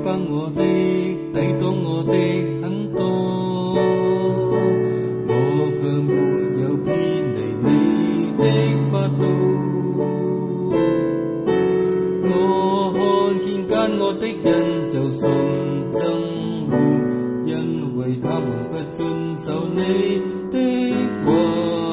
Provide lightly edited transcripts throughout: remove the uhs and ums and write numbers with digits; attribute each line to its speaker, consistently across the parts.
Speaker 1: 迫我的，抵擋我的很多，我卻沒有偏離你的法度。我看見奸惡的人就甚憎惡，因為他們不遵守你的話。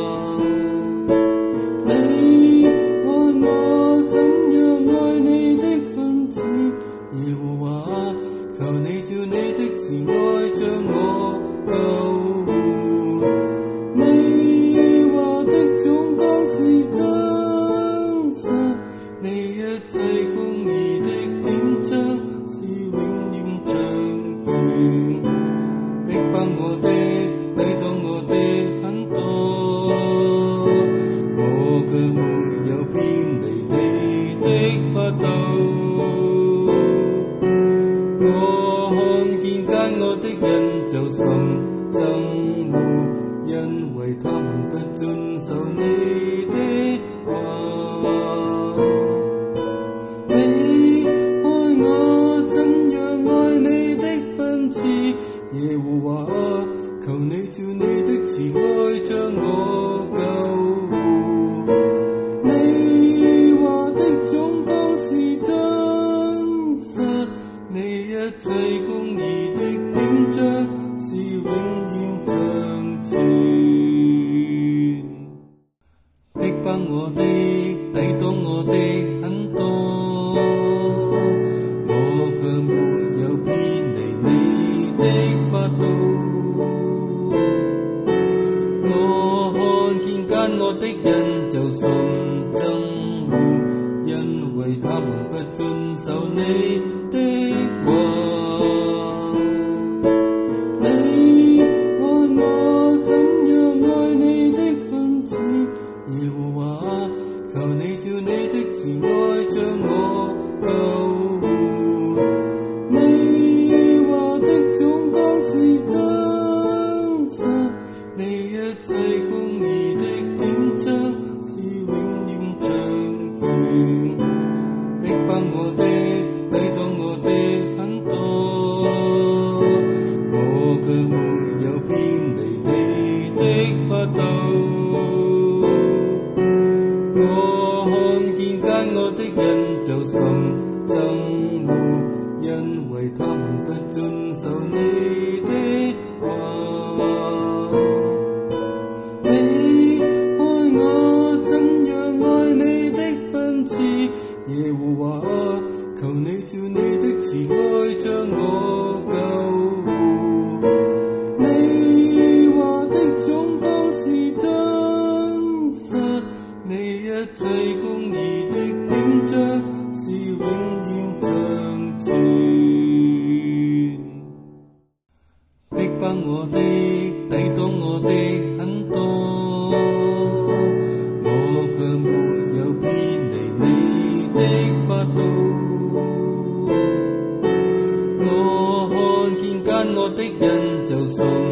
Speaker 1: 你看我怎樣愛你的訓詞，耶和華，求你照你的慈愛將我救護。你話的總綱是真實，你一切公義的典章是永遠長存。逼迫我的，抵擋我的很多，我卻沒有偏離你的法度。我看見奸惡的人就甚憎惡，因為他們不遵守你的話。你看我怎樣愛你的訓詞，耶和華，求你照你的慈愛將我救護。你話的總綱是真實，你一切公義的典章是永遠長存。逼迫我的，抵擋我的很多，我卻沒有偏離你的法度。我看見奸惡的人就甚憎惡，因為他們不遵守你的話。你看我怎樣愛你的訓詞，耶和華，求你照你的慈愛將我救護。你話的總綱是真實，你一切公義的典章是永遠長存。逼迫我的，抵擋我的很多，我卻沒有偏離你的法度。我看見奸惡的人就甚憎惡，因為他們不遵守你的話。你看我怎樣愛你的訓詞，耶和華，求你照你的慈愛將我救護。你話的總綱是真實，你一切公義的典章是永遠長存。逼迫我的，抵擋我的很多，我卻沒有偏離你的法度。我看見奸惡的人就甚